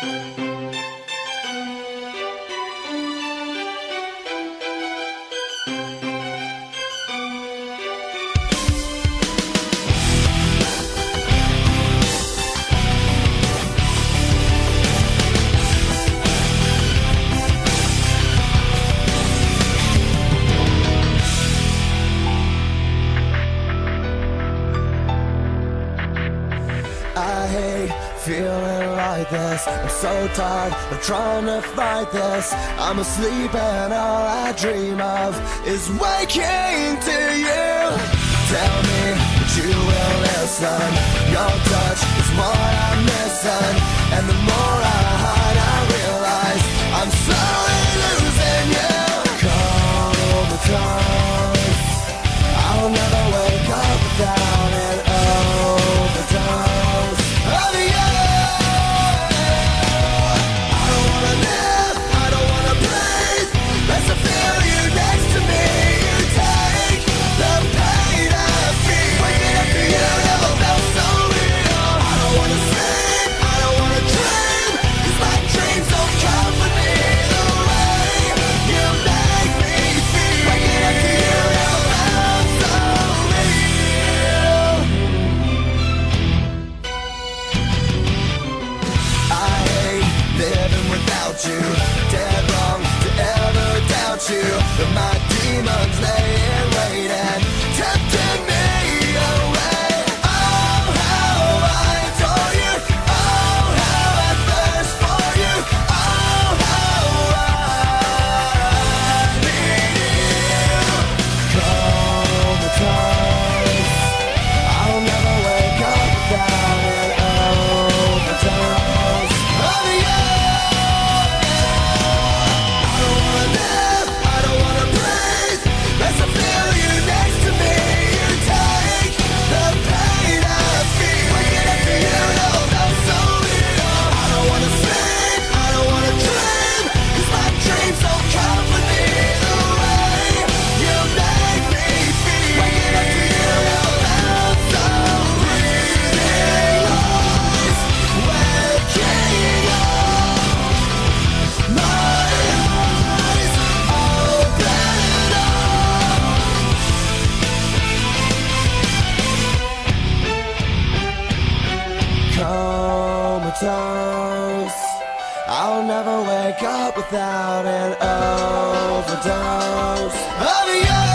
I hate feeling like this. I'm so tired of trying to fight this. I'm asleep and all I dream of is waking to you. Tell me that you will listen. Your touch is what I'm missing, and the more I hide I realize I'm slowly losing you. Comatose, I'll never wake up without an overdose of you. I don't wanna live, I don't wanna breathe unless I feel you next to me. You take the pain I feel. Waking up to you never felt so real. I don't wanna sleep, I don't wanna dream, 'cause my dreams don't comfort me the way you make me feel. Waking up to you never felt so real. I hate living without you. Dead wrong to ever doubt you. But my demons lay in wait and tempting me away. Oh, how I adore you. Oh, how I thirst for you. Oh, how I need you. Comatose, I'll never wake up without an overdose of you. I don't wanna live, I don't wanna breathe unless I feel you next to me. You take the pain I feel. Waking up to you never felt so real. I don't wanna sleep, I don't wanna dream, 'cause my dreams don't comfort me the way you make me feel. Waking up to you never felt so real. Waking up, my eyes open up. Comatose, I'll never wake up without an overdose of you.